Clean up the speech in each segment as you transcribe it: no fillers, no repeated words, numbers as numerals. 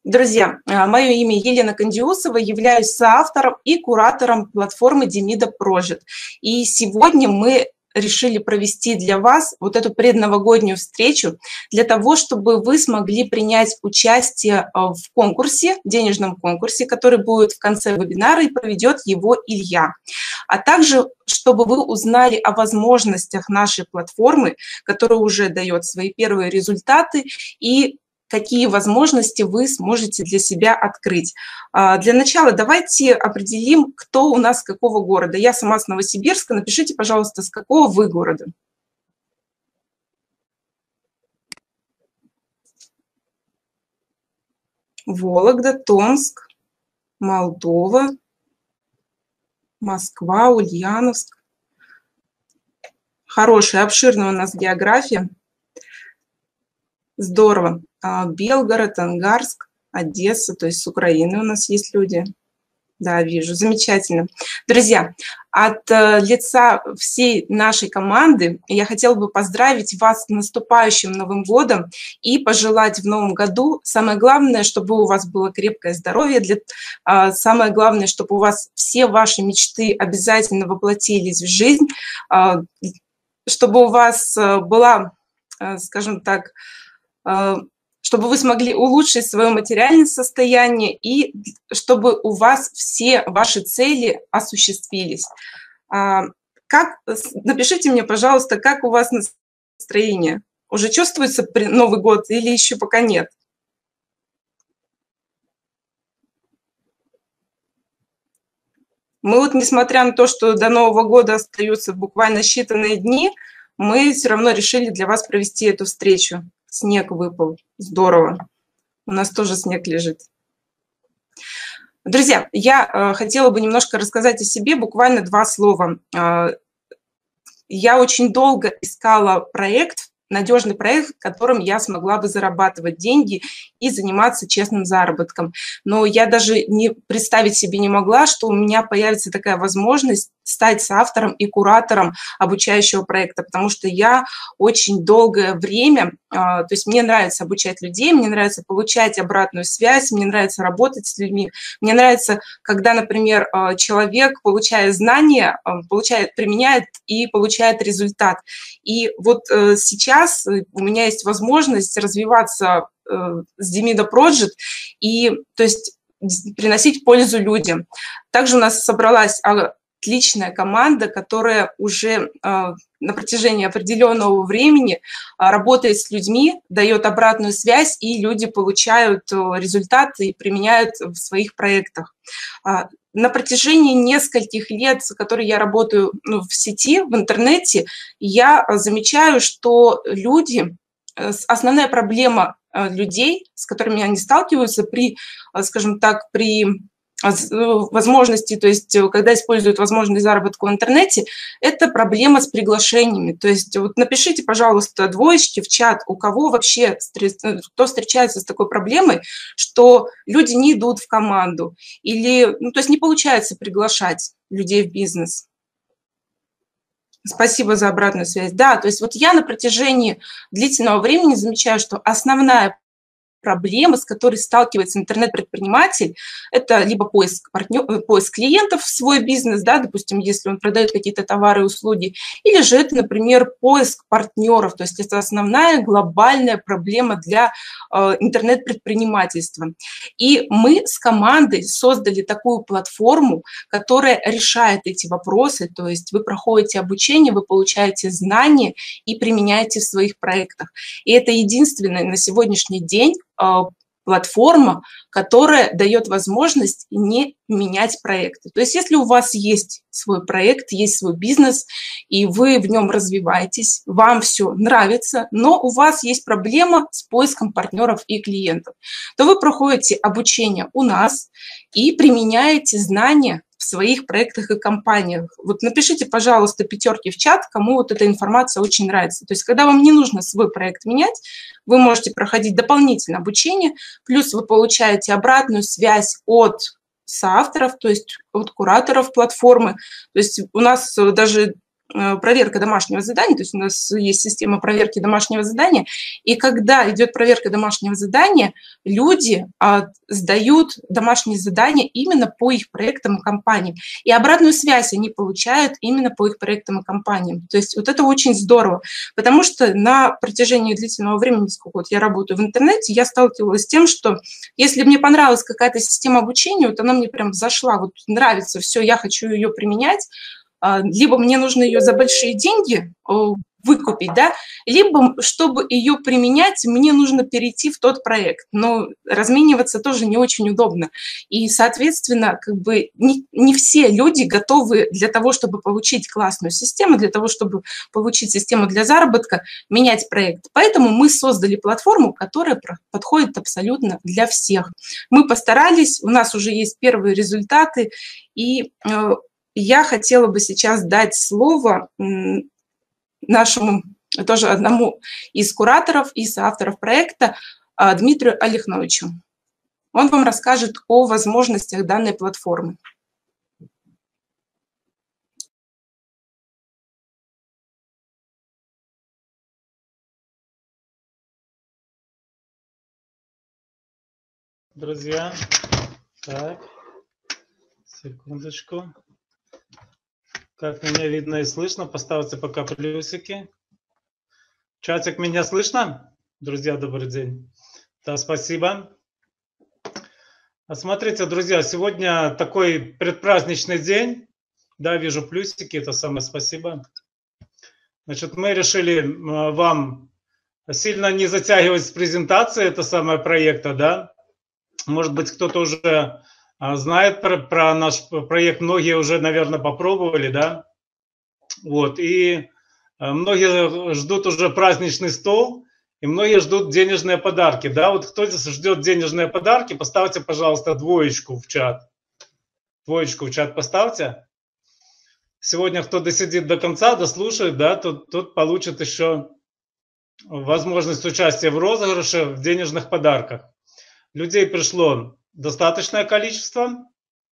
Друзья, мое имя Елена Кандиусова, являюсь соавтором и куратором платформы Demida Project. И сегодня мы решили провести для вас вот эту предновогоднюю встречу для того, чтобы вы смогли принять участие в конкурсе, денежном конкурсе, который будет в конце вебинара и проведет его Илья. А также, чтобы вы узнали о возможностях нашей платформы, которая уже дает свои первые результаты, и какие возможности вы сможете для себя открыть. Для начала давайте определим, кто у нас с какого города. Я сама с Новосибирска. Напишите, пожалуйста, с какого вы города. Вологда, Томск, Молдова, Москва, Ульяновск. Хорошая, обширная у нас география. Здорово. Белгород, Ангарск, Одесса, то есть с Украины у нас есть люди. Да, вижу, замечательно. Друзья, от лица всей нашей команды я хотела бы поздравить вас с наступающим Новым годом и пожелать в Новом году, самое главное, чтобы у вас было крепкое здоровье, самое главное, чтобы у вас все ваши мечты обязательно воплотились в жизнь, чтобы у вас была, скажем так, чтобы вы смогли улучшить свое материальное состояние и чтобы у вас все ваши цели осуществились. Напишите мне, пожалуйста, как у вас настроение? Уже чувствуется Новый год или еще пока нет? Мы вот, несмотря на то, что до Нового года остаются буквально считанные дни, мы все равно решили для вас провести эту встречу. Снег выпал. Здорово. У нас тоже снег лежит. Друзья, я хотела бы немножко рассказать о себе, буквально 2 слова. Я очень долго искала проект, надежный проект, которым я смогла бы зарабатывать деньги и заниматься честным заработком. Но я даже представить себе не могла, что у меня появится такая возможность стать соавтором и куратором обучающего проекта, потому что я очень долгое время, то есть мне нравится обучать людей, мне нравится получать обратную связь, мне нравится работать с людьми, мне нравится, когда, например, человек, получая знания, применяет и получает результат. И вот сейчас у меня есть возможность развиваться с Demida Project и, то есть, приносить пользу людям. Также у нас собралась отличная команда, которая уже на протяжении определенного времени работает с людьми, дает обратную связь, и люди получают результаты и применяют в своих проектах. На протяжении нескольких лет, которые я работаю в сети, в интернете, я замечаю, что основная проблема людей, с которыми они сталкиваются при, скажем так, при возможности, то есть когда используют возможность заработка в интернете, это проблема с приглашениями. То есть вот напишите, пожалуйста, двоечки в чат, у кого вообще, кто встречается с такой проблемой, что люди не идут в команду или, то есть не получается приглашать людей в бизнес. Спасибо за обратную связь. Да, то есть вот я на протяжении длительного времени замечаю, что основная проблема, с которой сталкивается интернет-предприниматель, это либо поиск клиентов в свой бизнес, да, допустим, если он продает какие-то товары и услуги, или же это, например, поиск партнеров, то есть это основная глобальная проблема для интернет-предпринимательства. И мы с командой создали такую платформу, которая решает эти вопросы, то есть вы проходите обучение, вы получаете знания и применяете в своих проектах. И это единственная на сегодняшний день платформа, которая дает возможность не менять проекты. То есть если у вас есть свой проект, есть свой бизнес, и вы в нем развиваетесь, вам все нравится, но у вас есть проблема с поиском партнеров и клиентов, то вы проходите обучение у нас и применяете знания в своих проектах и компаниях. Вот напишите, пожалуйста, 5 в чат, кому вот эта информация очень нравится. То есть когда вам не нужно свой проект менять, вы можете проходить дополнительное обучение, плюс вы получаете обратную связь от соавторов, то есть от кураторов платформы. То есть у нас даже проверка домашнего задания, то есть у нас есть система проверки домашнего задания, и когда идет проверка домашнего задания, люди сдают домашние задания именно по их проектам и компаниям, и обратную связь они получают именно по их проектам и компаниям. То есть вот это очень здорово, потому что на протяжении длительного времени, сколько вот я работаю в интернете, я сталкивалась с тем, что если мне понравилась какая-то система обучения, вот она мне прям зашла, вот нравится, все, я хочу ее применять, либо мне нужно ее за большие деньги выкупить, да, либо, чтобы ее применять, мне нужно перейти в тот проект. Но размениваться тоже не очень удобно. И, соответственно, как бы не все люди готовы для того, чтобы получить классную систему, для того, чтобы получить систему для заработка, менять проект. Поэтому мы создали платформу, которая подходит абсолютно для всех. Мы постарались, у нас уже есть первые результаты, и я хотела бы сейчас дать слово нашему, тоже одному из кураторов и соавторов проекта, Дмитрию Олехновичу. Он вам расскажет о возможностях данной платформы. Друзья, так, секундочку. Как меня видно и слышно, поставьте пока плюсики. Чатик, меня слышно? Друзья, добрый день. Да, спасибо. Смотрите, друзья, сегодня такой предпраздничный день. Да, вижу плюсики, это самое спасибо. Значит, мы решили вам сильно не затягивать с презентацией это самое проекта, да. Может быть, кто-то уже знает про наш проект, многие уже, наверное, попробовали, да. Вот, и многие ждут уже праздничный стол, и многие ждут денежные подарки, да. Вот кто здесь ждет денежные подарки, поставьте, пожалуйста, двоечку в чат. Двоечку в чат поставьте. Сегодня кто досидит до конца, дослушает, да, тот получит еще возможность участия в розыгрыше, в денежных подарках. Людей пришло достаточное количество,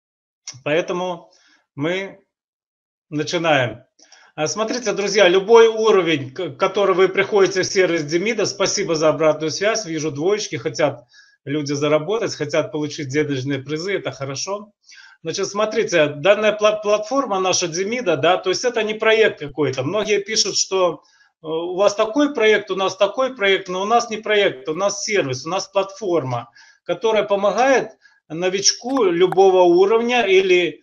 поэтому мы начинаем. Смотрите, друзья, любой уровень, к которому вы приходите в сервис Демида, спасибо за обратную связь, вижу двоечки, хотят люди заработать, хотят получить денежные призы, это хорошо. Значит, смотрите, данная платформа наша Демида, да, то есть это не проект какой-то. Многие пишут, что у вас такой проект, у нас такой проект, но у нас не проект, у нас сервис, у нас платформа, которая помогает новичку любого уровня или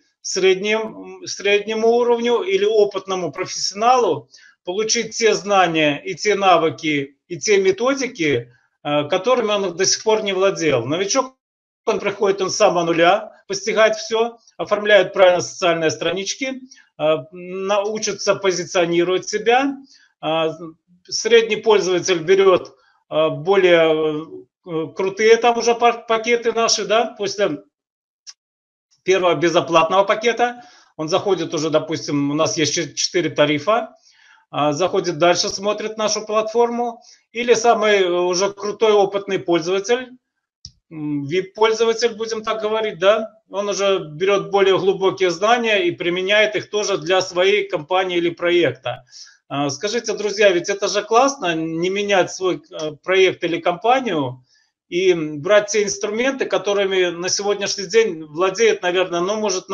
среднему уровню или опытному профессионалу получить те знания и те навыки и те методики, которыми он до сих пор не владел. Новичок, он приходит, он с самого нуля постигает все, оформляет правильно социальные странички, научится позиционировать себя. Средний пользователь берет более крутые там уже пакеты наши, да, после первого безоплатного пакета, он заходит уже, допустим, у нас есть 4 тарифа, заходит дальше, смотрит нашу платформу, или самый уже крутой опытный пользователь, VIP-пользователь, будем так говорить, да, он уже берет более глубокие знания и применяет их тоже для своей компании или проекта. Скажите, друзья, ведь это же классно, не менять свой проект или компанию и брать те инструменты, которыми на сегодняшний день владеет, наверное, ну, может,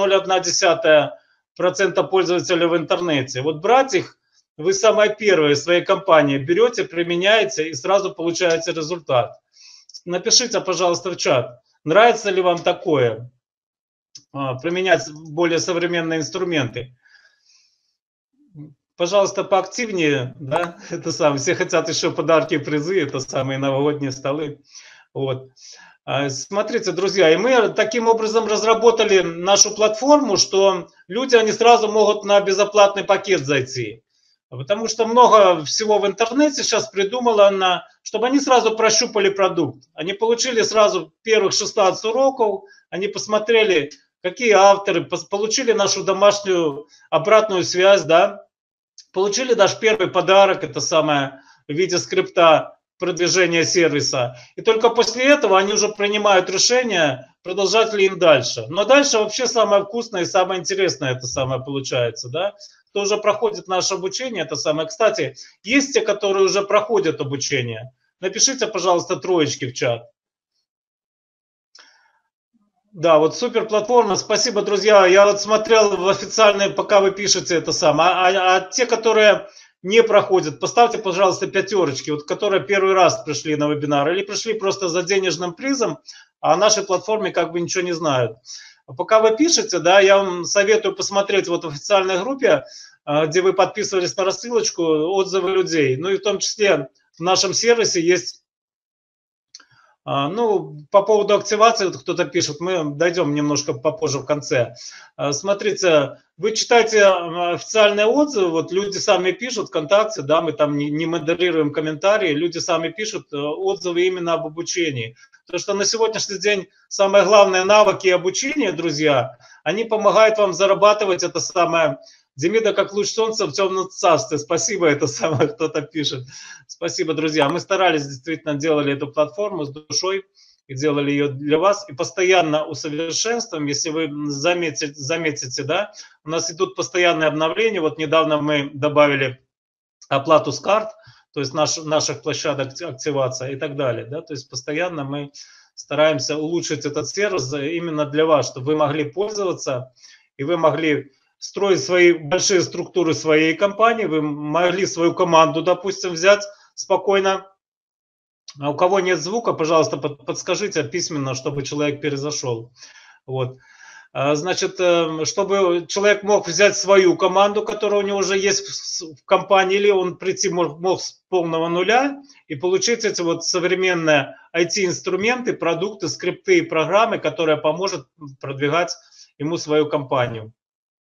0,1% пользователей в интернете. Вот брать их, вы самое первое в своей компании берете, применяете и сразу получаете результат. Напишите, пожалуйста, в чат, нравится ли вам такое, применять более современные инструменты. Пожалуйста, поактивнее, да, это самое, все хотят еще подарки и призы, это самые новогодние столы. Вот. Смотрите, друзья, и мы таким образом разработали нашу платформу, что люди, они сразу могут на безоплатный пакет зайти. Потому что много всего в интернете сейчас придумано, чтобы они сразу прощупали продукт. Они получили сразу первых 16 уроков, они посмотрели, какие авторы, получили нашу домашнюю обратную связь, да, получили даже первый подарок, это самое, в виде скрипта продвижения сервиса. И только после этого они уже принимают решение, продолжать ли им дальше. Но дальше вообще самое вкусное и самое интересное это самое получается, да. кто уже проходит наше обучение, это самое. Кстати, есть те, которые уже проходят обучение. Напишите, пожалуйста, троечки в чат. Да, вот супер платформа, спасибо, друзья. Я вот смотрел в официальные, пока вы пишете это самое. А те, которые не проходят, поставьте, пожалуйста, пятерочки, вот которые первый раз пришли на вебинар или пришли просто за денежным призом, а о нашей платформе как бы ничего не знают. Пока вы пишете, да, я вам советую посмотреть вот в официальной группе, где вы подписывались на рассылочку, отзывы людей. Ну и в том числе в нашем сервисе есть... Ну, по поводу активации, вот кто-то пишет, мы дойдем немножко попозже в конце. Смотрите, вы читаете официальные отзывы, вот люди сами пишут ВКонтакте, да, мы там не модерируем комментарии, люди сами пишут отзывы именно об обучении. Потому что на сегодняшний день самые главные навыки обучения, друзья, они помогают вам зарабатывать это самое... Демида как луч солнца в темном царстве. Спасибо, это самое кто-то пишет. Спасибо, друзья. Мы старались, действительно, делали эту платформу с душой и делали ее для вас. И постоянно усовершенствуем. Если вы заметите, да, у нас идут постоянные обновления. Вот недавно мы добавили оплату с карт, то есть наших площадок активация и так далее. Да? То есть постоянно мы стараемся улучшить этот сервис именно для вас, чтобы вы могли пользоваться и вы могли строить свои большие структуры своей компании, вы могли свою команду, допустим, взять спокойно. А у кого нет звука, пожалуйста, подскажите письменно, чтобы человек перезашел. Вот. Значит, чтобы человек мог взять свою команду, которая у него уже есть в компании, или он прийти мог с полного нуля и получить эти вот современные IT-инструменты, продукты, скрипты и программы, которые поможет продвигать ему свою компанию.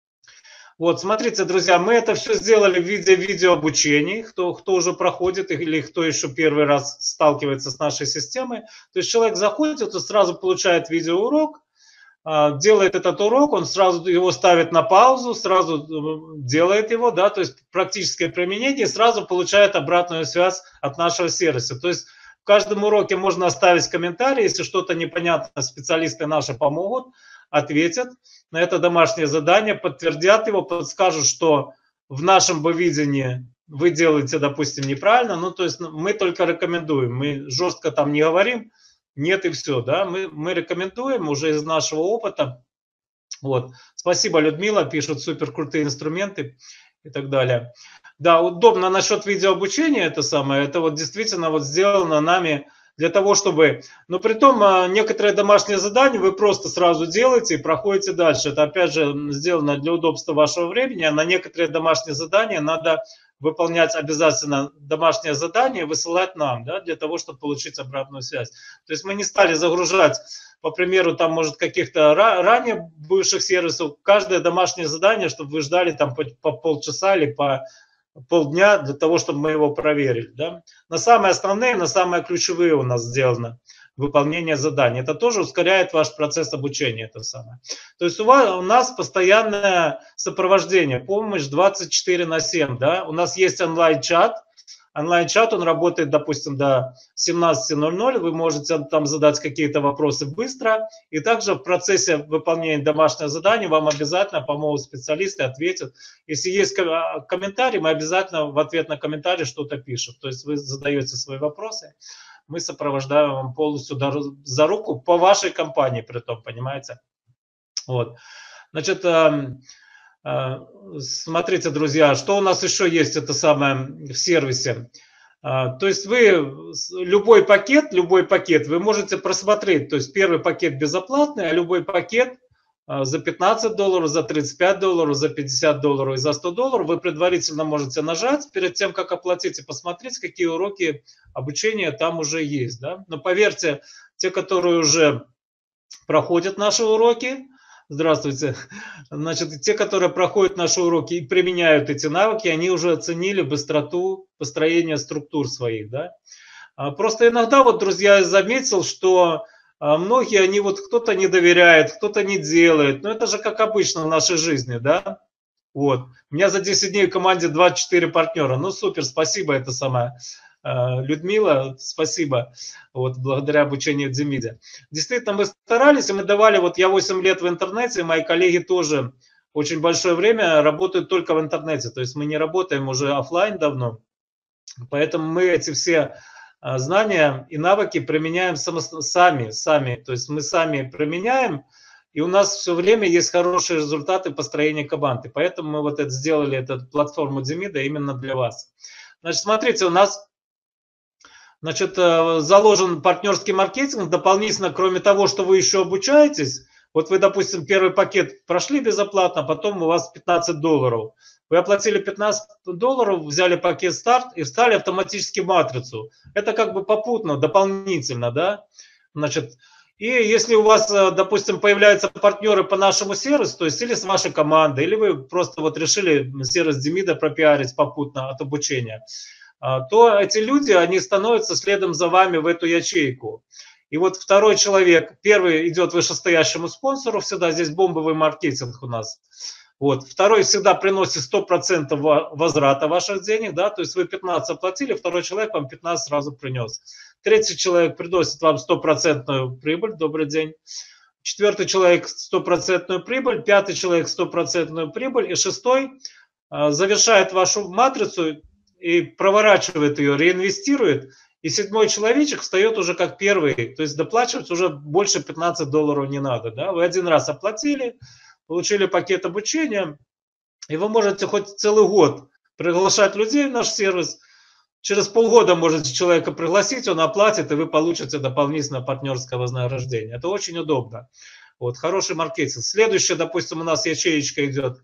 Вот, смотрите, друзья, мы это все сделали в виде видеообучений, кто уже проходит или кто еще первый раз сталкивается с нашей системой. То есть человек заходит и сразу получает видеоурок, делает этот урок, он сразу его ставит на паузу, сразу делает его, да, то есть практическое применение, и сразу получает обратную связь от нашего сервиса. То есть в каждом уроке можно оставить комментарий, если что-то непонятно, специалисты наши помогут, ответят на это домашнее задание, подтвердят его, подскажут, что в нашем бы видении вы делаете, допустим, неправильно. Ну, то есть мы только рекомендуем, мы жестко там не говорим, нет и все, да, мы рекомендуем уже из нашего опыта. Вот. Спасибо, Людмила, пишут супер крутые инструменты и так далее. Да, удобно насчет видеообучения это самое, это вот действительно вот сделано нами для того, чтобы... Но при том некоторые домашние задания вы просто сразу делаете и проходите дальше. Это опять же сделано для удобства вашего времени, а на некоторые домашние задания надо выполнять обязательно домашнее задание и высылать нам, да, для того, чтобы получить обратную связь. То есть мы не стали загружать, по примеру, там, может, каких-то ранее бывших сервисов, каждое домашнее задание, чтобы вы ждали там по полчаса или по полдня для того, чтобы мы его проверили. Да? На самые основные, на самые ключевые у нас сделано выполнение заданий. Это тоже ускоряет ваш процесс обучения. Это самое. То есть у нас постоянное сопровождение, помощь 24/7. Да? У нас есть онлайн-чат. Онлайн-чат, он работает, допустим, до 17:00. Вы можете там задать какие-то вопросы быстро. И также в процессе выполнения домашнего задания вам обязательно помогут специалисты, ответят. Если есть комментарий, мы обязательно в ответ на комментарий что-то пишем. То есть вы задаете свои вопросы, мы сопровождаем вам полностью за руку по вашей компании, при том, понимаете? Вот. Значит, смотрите, друзья, что у нас еще есть это самое в сервисе. То есть вы любой пакет вы можете просмотреть. То есть первый пакет безоплатный, а любой пакет за $15, за $35, за $50 и за $100 вы предварительно можете нажать перед тем, как оплатить, и посмотреть, какие уроки обучения там уже есть. Да? Но поверьте, те, которые уже проходят наши уроки, здравствуйте. Значит, те, которые проходят наши уроки и применяют эти навыки, они уже оценили быстроту построения структур своих. Да? Просто иногда, вот, друзья, я заметил, что многие, они вот кто-то не доверяет, кто-то не делает. Но это же как обычно в нашей жизни, да? Вот. У меня за 10 дней в команде 24 партнера. Ну, супер, спасибо, это самое. Людмила, спасибо, вот, благодаря обучению в Демиде. Действительно, мы старались, и мы давали, вот я 8 лет в интернете, мои коллеги тоже очень большое время работают только в интернете. То есть мы не работаем уже офлайн давно. Поэтому мы эти все знания и навыки применяем сами. То есть мы сами применяем, и у нас все время есть хорошие результаты построения команды. Поэтому мы вот это сделали, эту платформу Demida именно для вас. Значит, смотрите, у нас заложен партнерский маркетинг. Дополнительно, кроме того, что вы еще обучаетесь, вот вы, допустим, первый пакет прошли безоплатно, потом у вас $15. Вы оплатили $15, взяли пакет старт и встали автоматически в матрицу. Это как бы попутно, дополнительно, да? Значит, и если у вас, допустим, появляются партнеры по нашему сервису, то есть или с вашей командой, или вы просто вот решили сервис Demida пропиарить попутно от обучения, то эти люди, они становятся следом за вами в эту ячейку. И вот второй человек, первый идет вышестоящему спонсору, всегда здесь бомбовый маркетинг у нас. Вот. Второй всегда приносит 100% возврата ваших денег, да, то есть вы 15 оплатили, второй человек вам 15 сразу принес. Третий человек приносит вам 100% прибыль, добрый день. Четвертый человек 100% прибыль, пятый человек 100% прибыль, и шестой завершает вашу матрицу и проворачивает ее, реинвестирует, и седьмой человечек встает уже как первый, то есть доплачивать уже больше $15 не надо, да, вы один раз оплатили, получили пакет обучения, и вы можете хоть целый год приглашать людей в наш сервис. Через полгода можете человека пригласить, он оплатит, и вы получите дополнительное партнерское вознаграждение. Это очень удобно. Вот, хороший маркетинг. Следующая, допустим, у нас ячеечка идет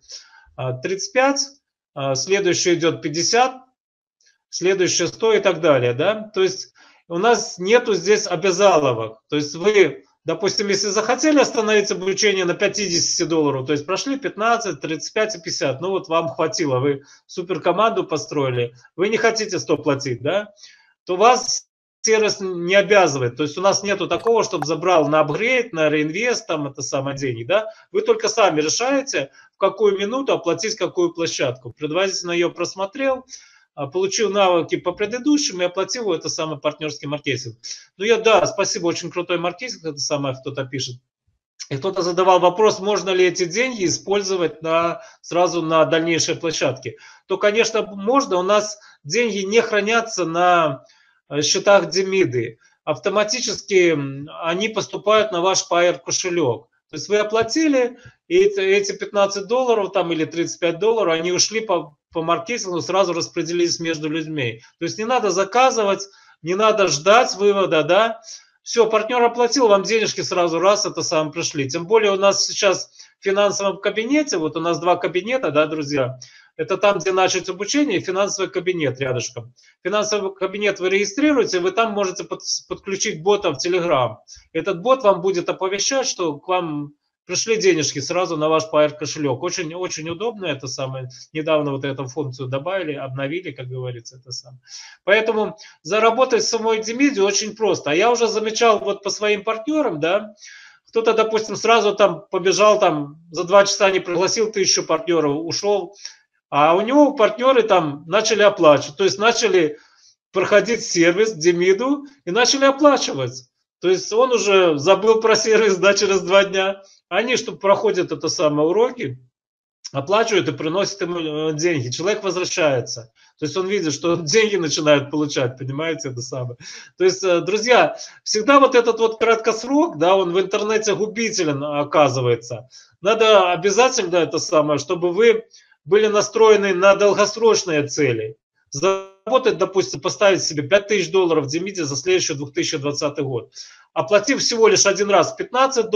35, следующая идет 50, следующая 100 и так далее. Да? То есть у нас нету здесь обязаловок. То есть вы... Допустим, если захотели остановить обучение на $50, то есть прошли 15, 35 и 50, ну вот вам хватило, вы суперкоманду построили, вы не хотите 100 платить, да, то вас сервис не обязывает. То есть у нас нету такого, чтобы забрал на апгрейд, на реинвест, там это самое деньги, да. Вы только сами решаете, в какую минуту оплатить какую площадку. Предварительно ее просмотрел, получил навыки по предыдущим и оплатил это самый партнерский маркетинг. Ну да, спасибо, очень крутой маркетинг, это самое кто-то пишет. И кто-то задавал вопрос, можно ли эти деньги использовать сразу на дальнейшие площадки. То, конечно, можно. У нас деньги не хранятся на счетах Demida. Автоматически они поступают на ваш Payeer кошелек. То есть вы оплатили, и эти $15 там, или $35, они ушли по маркетингу, сразу распределились между людьми. То есть не надо заказывать, не надо ждать вывода, да. Все, партнер оплатил, вам денежки сразу раз, это сам пришли. Тем более у нас сейчас в финансовом кабинете, вот у нас 2 кабинета, да, друзья. Это там, где начать обучение, и финансовый кабинет рядышком. Финансовый кабинет вы регистрируете, вы там можете подключить бота в Telegram. Этот бот вам будет оповещать, что к вам пришли денежки сразу на ваш Payeer кошелек. Очень, очень удобно это самое. Недавно вот эту функцию добавили, обновили, как говорится, это самое. Поэтому заработать в самой Demida очень просто. А я уже замечал вот по своим партнерам, да, кто-то, допустим, сразу там побежал, там за 2 часа не пригласил 1000 партнеров, ушел. А у него партнеры там начали оплачивать, то есть начали проходить сервис Demida и начали оплачивать. То есть он уже забыл про сервис, да, через 2 дня. Они, что проходят это самые уроки, оплачивают и приносят ему деньги. Человек возвращается. То есть он видит, что деньги начинают получать, понимаете, это самое. То есть, друзья, всегда вот этот вот краткосрок, да, он в интернете губителен оказывается. Надо обязательно это самое, чтобы вы были настроены на долгосрочные цели. Заработать, допустим, поставить себе $5000 в Demida за следующий 2020 год. Оплатив всего лишь один раз $15,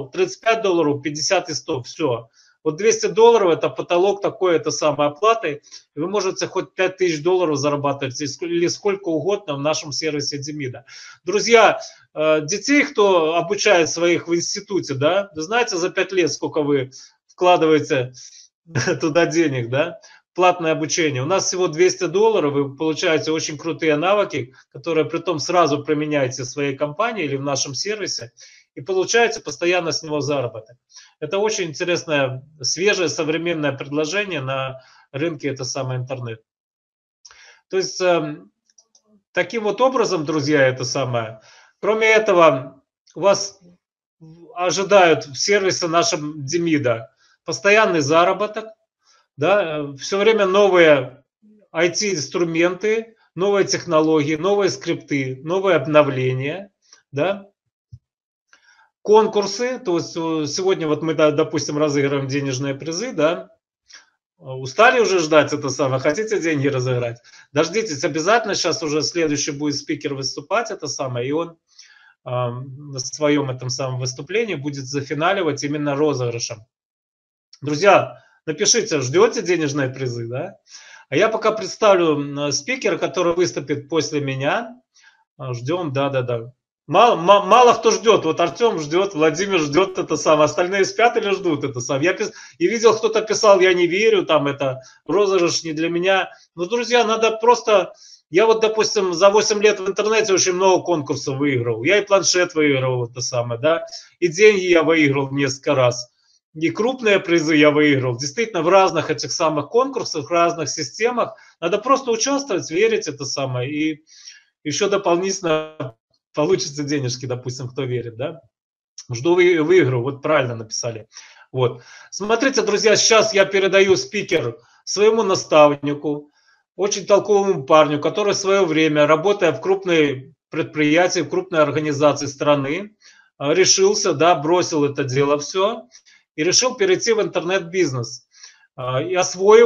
$35, 50 и 100, все. Вот $200 это потолок такой, это самой оплаты. И вы можете хоть $5000 зарабатывать или сколько угодно в нашем сервисе Demida. Друзья, детей, кто обучает своих в институте, да, вы знаете, за 5 лет сколько вы вкладываете туда денег, да, платное обучение. У нас всего $200, вы получаете очень крутые навыки, которые притом сразу применяете в своей компании или в нашем сервисе и получаете постоянно с него заработок. Это очень интересное, свежее, современное предложение на рынке, это самый интернет. То есть, таким вот образом, друзья, это самое. Кроме этого, вас ожидают в сервисе нашем Demida постоянный заработок, да, все время новые IT-инструменты, новые технологии, новые скрипты, новые обновления, да, конкурсы, то есть сегодня вот мы, допустим, разыгрываем денежные призы, да, устали уже ждать это самое, хотите деньги разыграть? Дождитесь, обязательно сейчас уже следующий будет спикер выступать, это самое, и он на своем этом самом выступлении будет зафиналивать именно розыгрышем. Друзья, напишите, ждете денежные призы, да? А я пока представлю спикера, который выступит после меня. Ждем, да. Мало кто ждет. Вот Артем ждет, Владимир ждет это самое. Остальные спят или ждут это самое. И видел, кто-то писал, я не верю, там это розыгрыш не для меня. Ну, друзья, надо просто... Я вот, допустим, за 8 лет в интернете очень много конкурсов выиграл. Я и планшет выиграл, это самое, да. И деньги я выиграл несколько раз. И крупные призы я выиграл. Действительно, в разных этих самых конкурсах, в разных системах. Надо просто участвовать, верить это самое. И еще дополнительно получится денежки, допустим, кто верит, да. Жду выиграю, вот правильно написали. Вот. Смотрите, друзья, сейчас я передаю спикер своему наставнику, очень толковому парню, который в свое время, работая в крупной предприятии, в крупной организации страны, решился, да, бросил это дело все и решил перейти в интернет-бизнес. И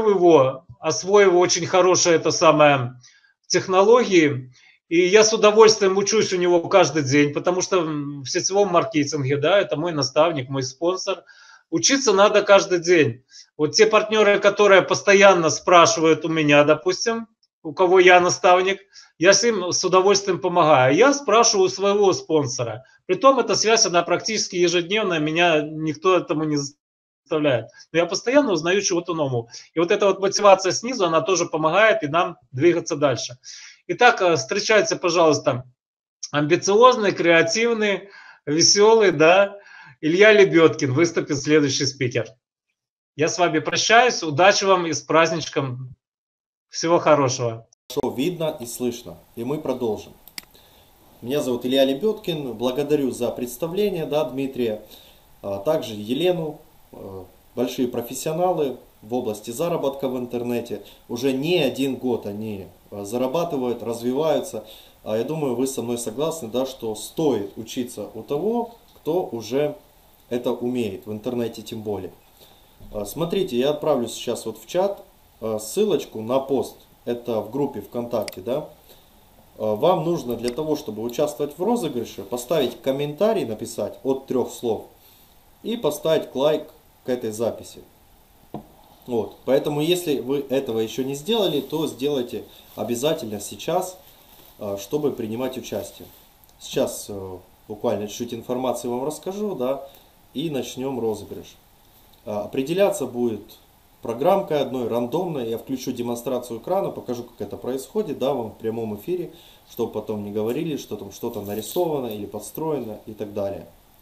освоив очень хорошие это самое технологии, и я с удовольствием учусь у него каждый день, потому что в сетевом маркетинге, да, это мой наставник, мой спонсор. Учиться надо каждый день. Вот те партнеры, которые постоянно спрашивают у меня, допустим, у кого я наставник, я с ним с удовольствием помогаю. Я спрашиваю у своего спонсора. Притом эта связь, она практически ежедневная, меня никто этому не заставляет. Но я постоянно узнаю чего-то нового. И вот эта вот мотивация снизу, она тоже помогает и нам двигаться дальше. Итак, встречайте, пожалуйста, амбициозный, креативный, веселый, да, Илья Лебедкин, выступит следующий спикер. Я с вами прощаюсь, удачи вам и с праздничком, всего хорошего. Хорошо видно и слышно, и мы продолжим. Меня зовут Илья Лебедкин, благодарю за представление, да, Дмитрия, также Елену, большие профессионалы в области заработка в интернете. Уже не один год они зарабатывают, развиваются. Я думаю, вы со мной согласны, да, что стоит учиться у того, кто уже это умеет, в интернете тем более. Смотрите, я отправлю сейчас вот в чат ссылочку на пост. Это в группе ВКонтакте, да. Вам нужно для того, чтобы участвовать в розыгрыше, поставить комментарий, написать от 3 слов и поставить лайк к этой записи. Вот. Поэтому, если вы этого еще не сделали, то сделайте обязательно сейчас, чтобы принимать участие. Сейчас буквально чуть-чуть информации вам расскажу, да, и начнем розыгрыш. Определяться будет программкой одной, рандомной. Я включу демонстрацию экрана, покажу, как это происходит, да, вам в прямом эфире, чтобы потом не говорили, что там что-то нарисовано или подстроено и так далее.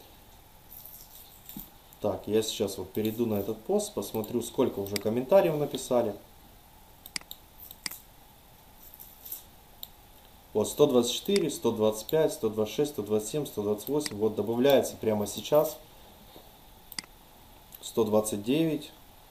Так, я сейчас вот перейду на этот пост, посмотрю, сколько уже комментариев написали. Вот 124, 125, 126, 127, 128. Вот добавляется прямо сейчас. 129.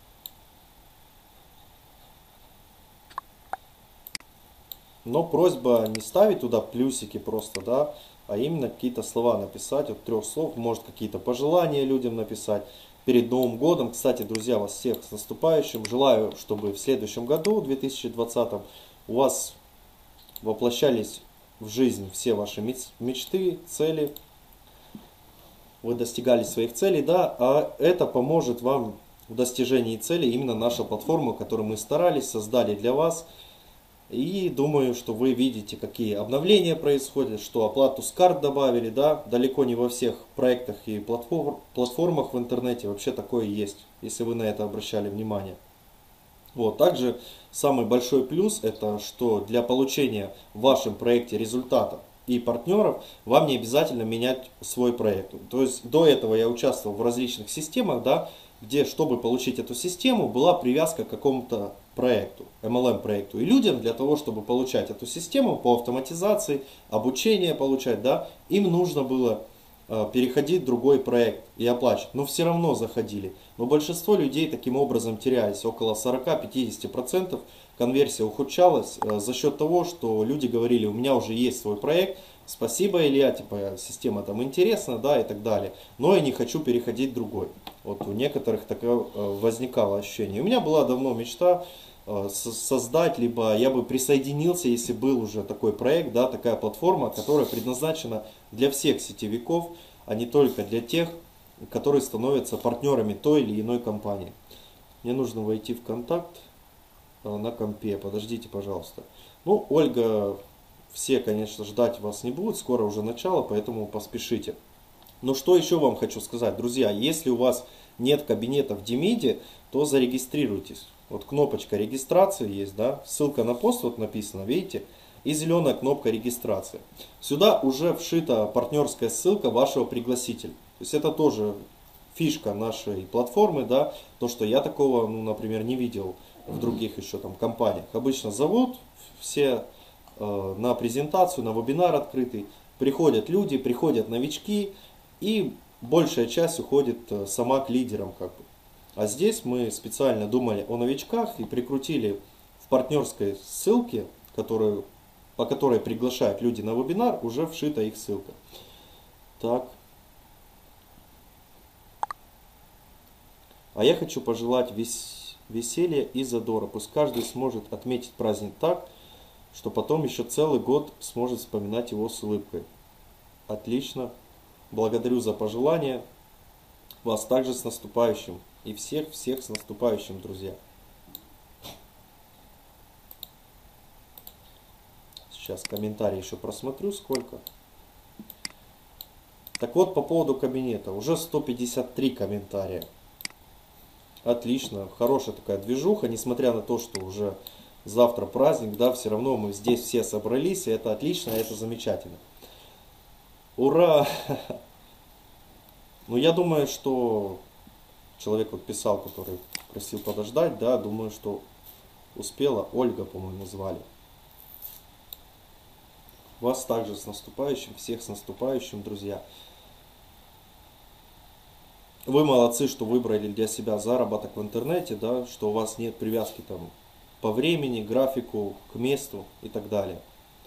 Но просьба не ставить туда плюсики просто, да, а именно какие-то слова написать, от 3 слов, может какие-то пожелания людям написать перед Новым годом. Кстати, друзья, вас всех с наступающим. Желаю, чтобы в следующем году, 2020, у вас воплощались в жизнь все ваши мечты, цели. Вы достигали своих целей, да, а это поможет вам в достижении целей именно наша платформа, которую мы старались, создали для вас. И думаю, что вы видите, какие обновления происходят, что оплату с карт добавили, да, далеко не во всех проектах и платформах в интернете вообще такое есть, если вы на это обращали внимание. Вот, также самый большой плюс это, что для получения в вашем проекте результатов и партнеров вам не обязательно менять свой проект. То есть до этого я участвовал в различных системах, да, где, чтобы получить эту систему, была привязка к какому-то проекту, MLM проекту. И людям для того, чтобы получать эту систему по автоматизации, обучение получать, да, им нужно было переходить в другой проект и оплачивать. Но все равно заходили. Но большинство людей таким образом терялись. Около 40-50% конверсия ухудшалась за счет того, что люди говорили, у меня уже есть свой проект, спасибо, Илья, типа система там интересна, да, и так далее. Но я не хочу переходить в другой. Вот у некоторых такое возникало ощущение. У меня была давно мечта создать, либо я бы присоединился, если был уже такой проект, да, такая платформа, которая предназначена для всех сетевиков, а не только для тех, которые становятся партнерами той или иной компании. Мне нужно войти в контакт на компе, подождите, пожалуйста. Ну, Ольга, все, конечно, ждать вас не будут, скоро уже начало, поэтому поспешите. Но что еще вам хочу сказать, друзья, если у вас нет кабинета в Димиде, то зарегистрируйтесь. Вот кнопочка регистрации есть, да, ссылка на пост вот написана, видите, и зеленая кнопка регистрации. Сюда уже вшита партнерская ссылка вашего пригласителя. То есть это тоже фишка нашей платформы, да, то, что я такого, ну, например, не видел в других еще там компаниях. Обычно зовут все на презентацию, на вебинар открытый, приходят люди, приходят новички, и большая часть уходит сама к лидерам, как бы. А здесь мы специально думали о новичках и прикрутили в партнерской ссылке, по которой приглашают люди на вебинар, уже вшита их ссылка. Так. А я хочу пожелать веселья и задора. Пусть каждый сможет отметить праздник так, что потом еще целый год сможет вспоминать его с улыбкой. Отлично. Благодарю за пожелания. Вас также с наступающим. И всех с наступающим, друзья. Сейчас комментарии еще просмотрю, сколько. Так вот, по поводу кабинета. Уже 153 комментария. Отлично. Хорошая такая движуха. Несмотря на то, что уже завтра праздник, да, все равно мы здесь все собрались. И это отлично, и это замечательно. Ура! Ну, я думаю, что человек вот писал, который просил подождать, да, думаю, что успела. Ольга, по-моему, звали. Вас также с наступающим, всех с наступающим, друзья. Вы молодцы, что выбрали для себя заработок в интернете, да, что у вас нет привязки там по времени, графику, к месту и так далее.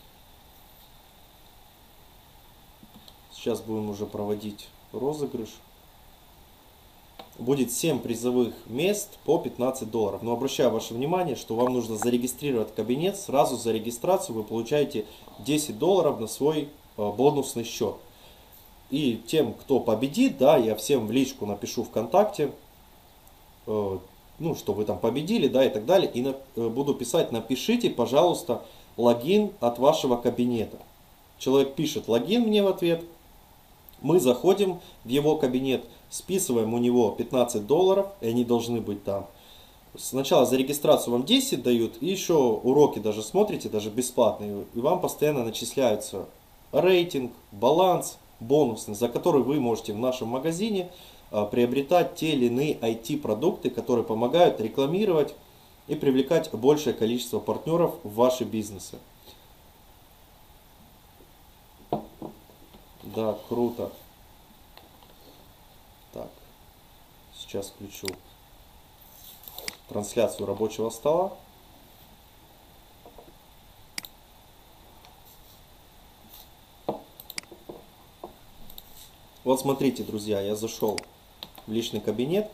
Сейчас будем уже проводить розыгрыш. Будет 7 призовых мест по $15. Но обращаю ваше внимание, что вам нужно зарегистрировать кабинет. Сразу за регистрацию вы получаете $10 на свой бонусный счет. И тем, кто победит, да, я всем в личку напишу ВКонтакте, ну, что вы там победили, да, и так далее. И буду писать, напишите, пожалуйста, логин от вашего кабинета. Человек пишет логин мне в ответ. Мы заходим в его кабинет, списываем у него $15, и они должны быть там. Сначала за регистрацию вам 10 дают, и еще уроки даже смотрите, даже бесплатные, и вам постоянно начисляются рейтинг, баланс, бонусный, за который вы можете в нашем магазине приобретать те или иные IT-продукты, которые помогают рекламировать и привлекать большее количество партнеров в ваши бизнесы. Да, круто. Так, сейчас включу трансляцию рабочего стола. Вот смотрите, друзья, я зашел в личный кабинет.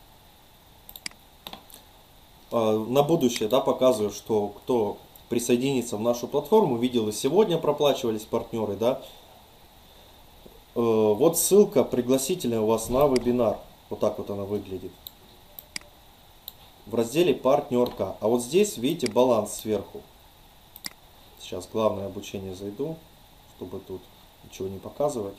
На будущее, да, показываю, что кто присоединится в нашу платформу, видел, и сегодня проплачивались партнеры, да. Вот ссылка пригласительная у вас на вебинар. Вот так вот она выглядит. В разделе партнерка. А вот здесь, видите, баланс сверху. Сейчас главное обучение зайду, чтобы тут ничего не показывать.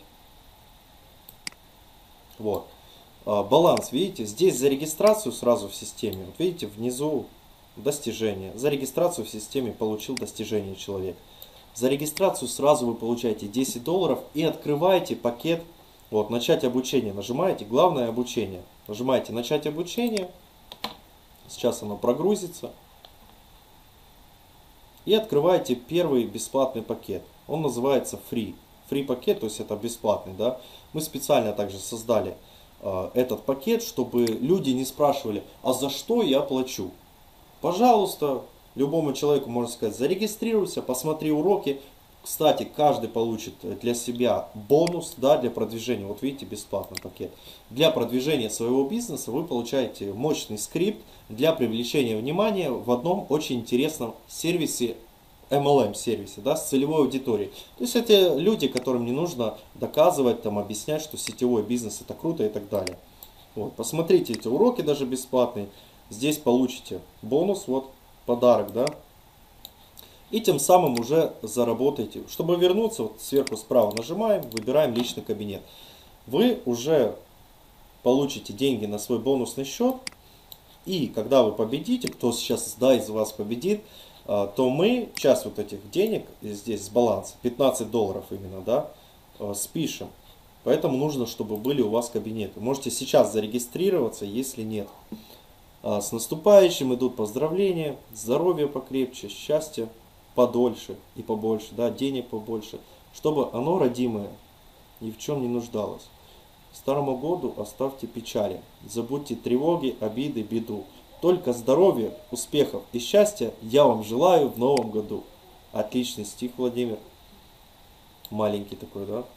Вот. Баланс, видите, здесь за регистрацию сразу в системе. Вот видите, внизу достижения. За регистрацию в системе получил достижение человек. За регистрацию сразу вы получаете $10 и открываете пакет. Вот, начать обучение. Нажимаете, главное обучение. Нажимаете начать обучение. Сейчас оно прогрузится. И открываете первый бесплатный пакет. Он называется Free. Free пакет, то есть это бесплатный, да. Мы специально также создали этот пакет, чтобы люди не спрашивали, а за что я плачу. Пожалуйста, любому человеку можно сказать, зарегистрируйся, посмотри уроки. Кстати, каждый получит для себя бонус, да, для продвижения. Вот видите, бесплатный пакет. Для продвижения своего бизнеса вы получаете мощный скрипт для привлечения внимания в одном очень интересном сервисе, MLM сервисе, да, с целевой аудиторией. То есть это люди, которым не нужно доказывать, там, объяснять, что сетевой бизнес это круто и так далее. Вот, посмотрите эти уроки даже бесплатные. Здесь получите бонус, вот подарок, да. И тем самым уже заработаете. Чтобы вернуться, вот сверху справа нажимаем, выбираем личный кабинет. Вы уже получите деньги на свой бонусный счет. И когда вы победите, кто сейчас, да, из вас победит, то мы часть вот этих денег, здесь с баланса, 15 долларов именно, да, спишем. Поэтому нужно, чтобы были у вас кабинеты. Можете сейчас зарегистрироваться, если нет. С наступающим идут поздравления, здоровья покрепче, счастья подольше и побольше, да, денег побольше, чтобы оно, родимое, ни в чем не нуждалось. Старому году оставьте печали, забудьте тревоги, обиды, беду. Только здоровья, успехов и счастья я вам желаю в новом году. Отличный стих, Владимир. Маленький такой, да?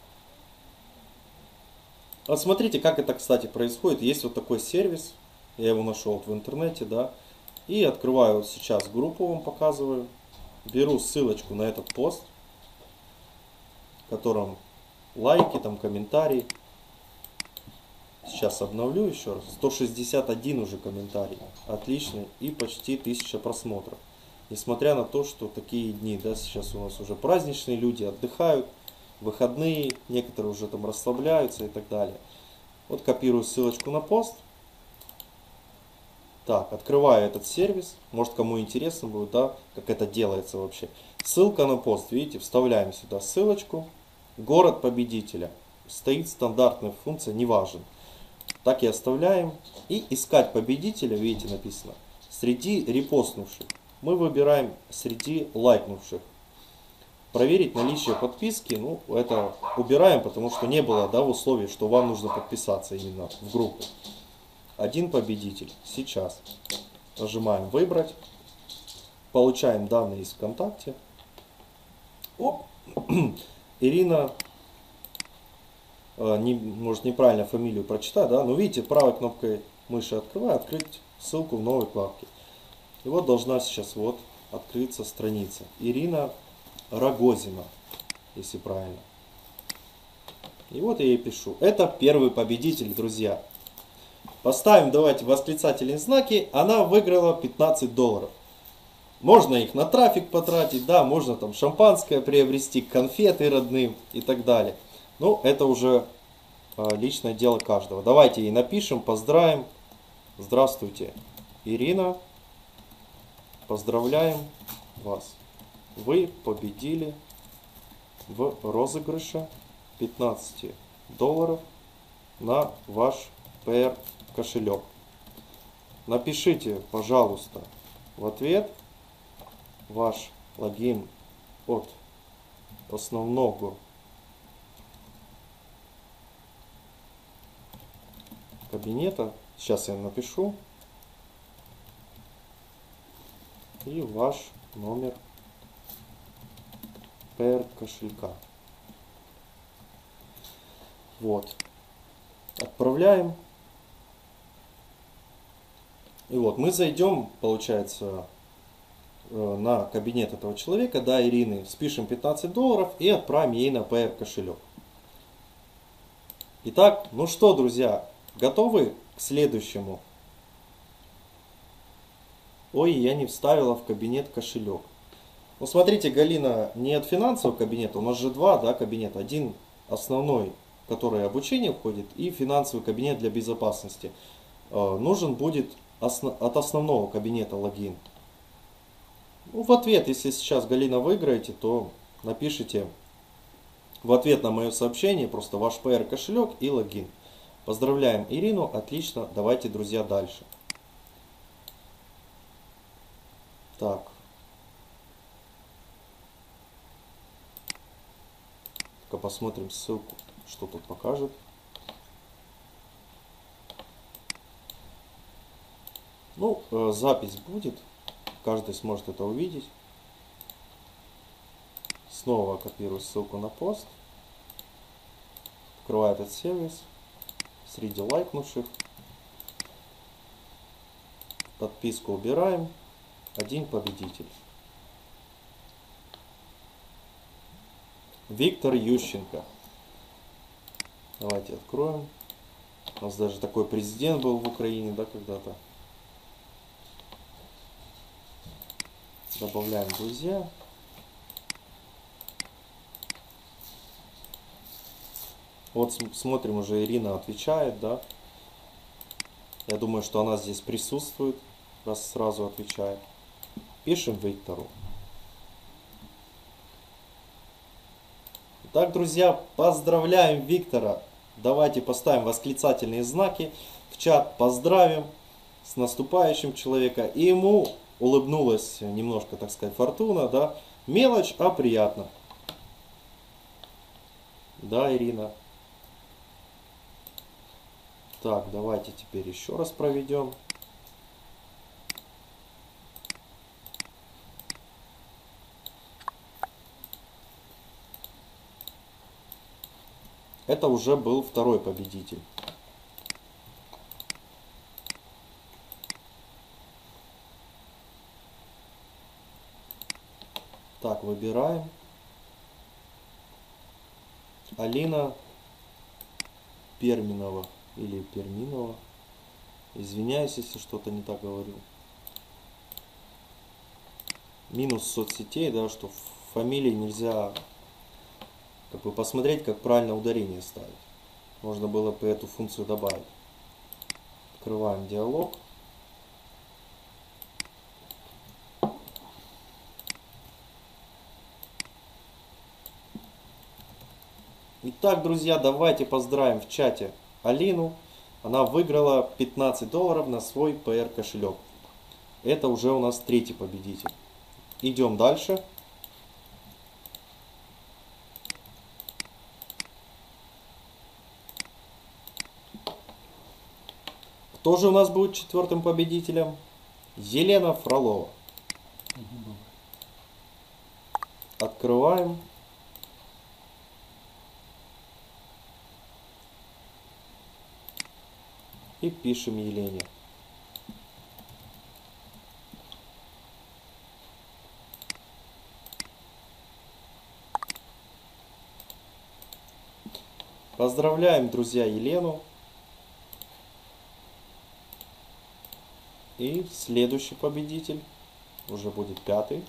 Вот смотрите, как это, кстати, происходит. Есть вот такой сервис, я его нашел в интернете, да. И открываю вот сейчас группу, вам показываю. Беру ссылочку на этот пост, в котором лайки, там комментарии. Сейчас обновлю еще раз. 161 уже комментарий. Отлично. И почти 1000 просмотров. Несмотря на то, что такие дни, да, сейчас у нас уже праздничные, люди отдыхают, выходные, некоторые уже там расслабляются и так далее. Вот копирую ссылочку на пост. Так, открываю этот сервис. Может, кому интересно будет, да, как это делается вообще. Ссылка на пост, видите, вставляем сюда ссылочку. Город победителя. Стоит стандартная функция, не важен. Так и оставляем. И искать победителя, видите, написано, среди репостнувших. Мы выбираем среди лайкнувших. Проверить наличие подписки, ну, это убираем, потому что не было, да, в условии, что вам нужно подписаться именно в группу. Один победитель. Сейчас. Нажимаем «Выбрать». Получаем данные из ВКонтакте. Оп. Ирина, может неправильно фамилию прочитать, да, но видите, правой кнопкой мыши открываю, открыть ссылку в новой вкладке. И вот должна сейчас вот открыться страница. Ирина Рогозина, если правильно. И вот я ей пишу. Это первый победитель, друзья. Поставим, давайте, восклицательные знаки. Она выиграла 15 долларов. Можно их на трафик потратить, да, можно там шампанское приобрести, конфеты родным и так далее. Ну, это уже личное дело каждого. Давайте ей напишем, поздравим. Здравствуйте, Ирина. Поздравляем вас. Вы победили в розыгрыше 15 долларов на ваш PR кошелек. Напишите, пожалуйста, в ответ ваш логин от основного кабинета. Сейчас я напишу. И ваш номер PR кошелька. Вот. Отправляем. И вот мы зайдем, получается, на кабинет этого человека, да, Ирины, спишем 15 долларов и отправим ей на PR кошелек. Итак, ну что, друзья, готовы к следующему? Ой, я не вставила в кабинет кошелек. Ну, смотрите, Галина, не от финансового кабинета, у нас же два, да, кабинета. Один основной, в который обучение входит, и финансовый кабинет для безопасности. Нужен будет от основного кабинета логин. Ну, в ответ, если сейчас, Галина, выиграете, то напишите в ответ на мое сообщение просто ваш PR кошелек и логин. Поздравляем Ирину, отлично, давайте, друзья, дальше. Так. Пока посмотрим ссылку, что тут покажет. Ну, запись будет. Каждый сможет это увидеть. Снова копирую ссылку на пост. Открываю этот сервис. Среди лайкнувших. Подписку убираем. Один победитель. Виктор Ющенко. Давайте откроем. У нас даже такой президент был в Украине, да, когда-то. Добавляем друзья. Вот смотрим, уже Ирина отвечает, да. Я думаю, что она здесь присутствует, раз сразу отвечает. Пишем Виктору. Итак, друзья, поздравляем Виктора. Давайте поставим восклицательные знаки в чат, поздравим с наступающим человека. И ему улыбнулась немножко, так сказать, фортуна, да. Мелочь, а приятно. Да, Ирина. Так, давайте теперь еще раз проведем. Это уже был второй победитель. Так, выбираем. Алина Перминова или Перминова. Извиняюсь, если что-то не так говорю. Минус соцсетей, да, что в фамилии нельзя как бы посмотреть, как правильно ударение ставить. Можно было бы эту функцию добавить. Открываем диалог. Итак, друзья, давайте поздравим в чате Алину. Она выиграла $15 на свой PR кошелек. Это уже у нас третий победитель. Идем дальше. Кто же у нас будет четвертым победителем? Елена Фролова. Открываем. И пишем Елене. Поздравляем, друзья, Елену. И следующий победитель уже будет пятый.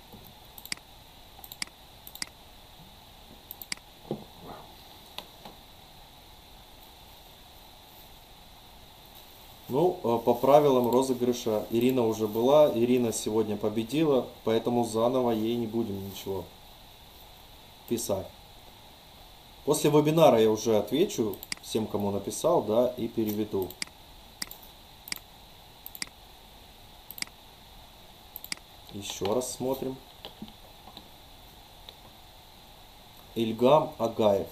Ну, по правилам розыгрыша Ирина уже была. Ирина сегодня победила, поэтому заново ей не будем ничего писать. После вебинара я уже отвечу всем, кому написал, да, и переведу. Еще раз смотрим. Ильгам Агаев.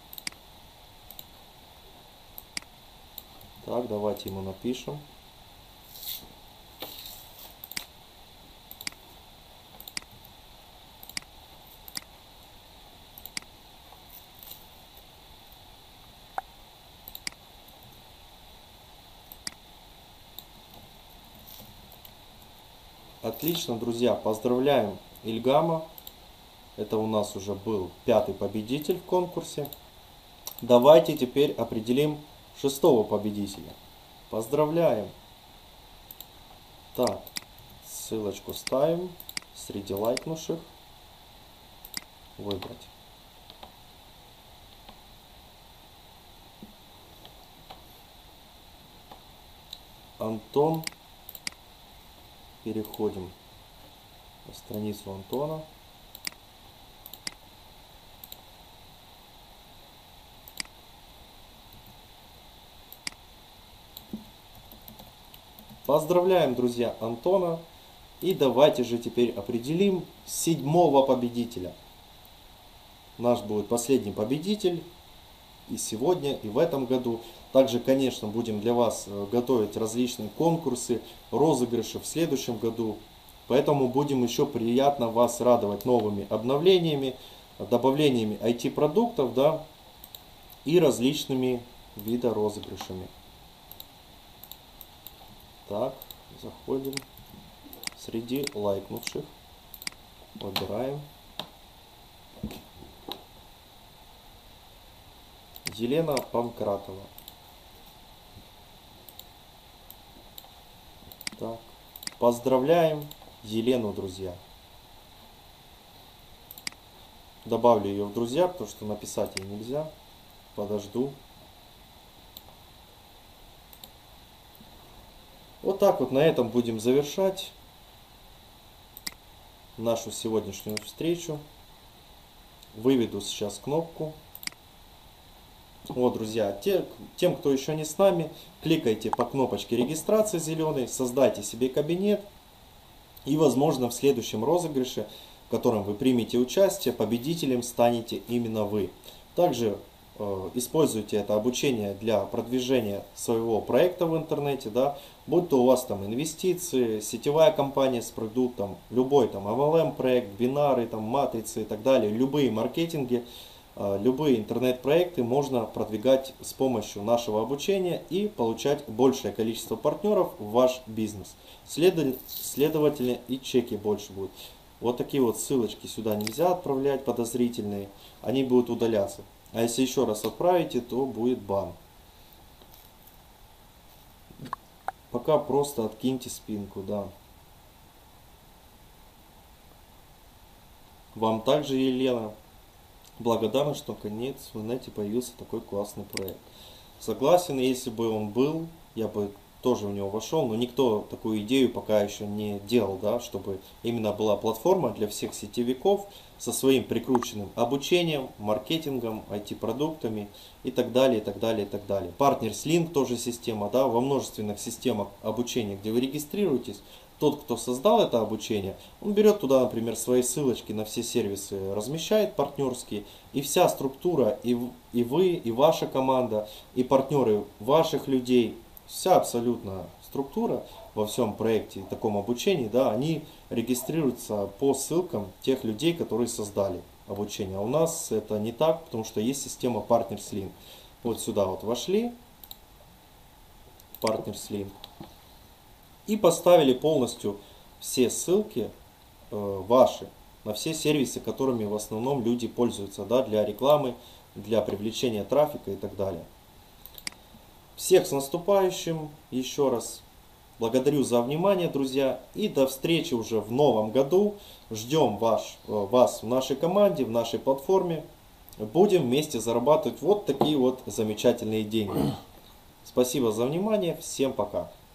Так, давайте ему напишем. Отлично, друзья, поздравляем Ильгама. Это у нас уже был пятый победитель в конкурсе. Давайте теперь определим шестого победителя. Поздравляем. Так, ссылочку ставим среди лайкнувших. Выбрать. Антон. Переходим на страницу Антона. Поздравляем, друзья, Антона. И давайте же теперь определим седьмого победителя. наш будет последний победитель и сегодня, и в этом году. Также, конечно, будем для вас готовить различные конкурсы, розыгрыши в следующем году. Поэтому будем еще приятно вас радовать новыми обновлениями, добавлениями IT-продуктов, да, и различными вида розыгрышами. Так, заходим среди лайкнувших, выбираем. Елена Панкратова. Так, поздравляем Елену, друзья. Добавлю ее в друзья, потому что написать ей нельзя. Подожду. Вот так вот на этом будем завершать нашу сегодняшнюю встречу. Выведу сейчас кнопку. Вот, друзья, тем, кто еще не с нами, кликайте по кнопочке регистрации зеленой, создайте себе кабинет. И, возможно, в следующем розыгрыше, в котором вы примете участие, победителем станете именно вы. Также используйте это обучение для продвижения своего проекта в интернете, да, будь то у вас там инвестиции, сетевая компания с продуктом, любой там MLM проект, бинары, там матрицы и так далее, любые маркетинги, любые интернет-проекты можно продвигать с помощью нашего обучения и получать большее количество партнеров в ваш бизнес. Следовательно, и чеки больше будут. Вот такие вот ссылочки сюда нельзя отправлять, подозрительные, они будут удаляться. А если еще раз отправите, то будет бан. Пока просто откиньте спинку, да. Вам также, Елена, благодарна, что наконец в инете появился такой классный проект. Согласен, если бы он был, я бы тоже в него вошел, но никто такую идею пока еще не делал, да, чтобы именно была платформа для всех сетевиков со своим прикрученным обучением, маркетингом, IT-продуктами и так далее, и так далее, и так далее. Partners Link тоже система, да, во множественных системах обучения, где вы регистрируетесь, тот, кто создал это обучение, он берет туда, например, свои ссылочки на все сервисы, размещает партнерские, и вся структура, и вы, и ваша команда, и партнеры ваших людей, вся абсолютно структура во всем проекте, таком обучении, да, они регистрируются по ссылкам тех людей, которые создали обучение. А у нас это не так, потому что есть система Partners Link. Вот сюда вот вошли, Partners Link, и поставили полностью все ссылки ваши на все сервисы, которыми в основном люди пользуются, да, для рекламы, для привлечения трафика и так далее. Всех с наступающим еще раз. Благодарю за внимание, друзья. И до встречи уже в новом году. Ждем вас в нашей команде, в нашей платформе. Будем вместе зарабатывать вот такие вот замечательные деньги. Спасибо за внимание. Всем пока.